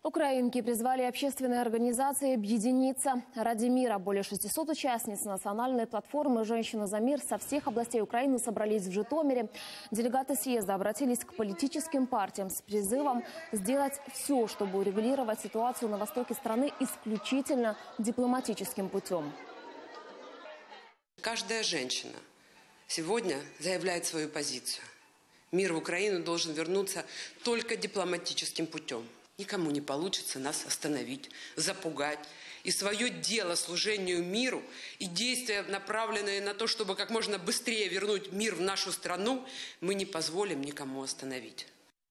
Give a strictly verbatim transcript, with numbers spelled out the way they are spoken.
Украинки призвали общественные организации объединиться ради мира. Более шестисот участниц национальной платформы «Женщина за мир» со всех областей Украины собрались в Житомире. Делегаты съезда обратились к политическим партиям с призывом сделать все, чтобы урегулировать ситуацию на востоке страны исключительно дипломатическим путем. Каждая женщина сегодня заявляет свою позицию. Мир в Украину должен вернуться только дипломатическим путем. Никому не получится нас остановить, запугать. И свое дело служению миру и действия, направленные на то, чтобы как можно быстрее вернуть мир в нашу страну, мы не позволим никому остановить.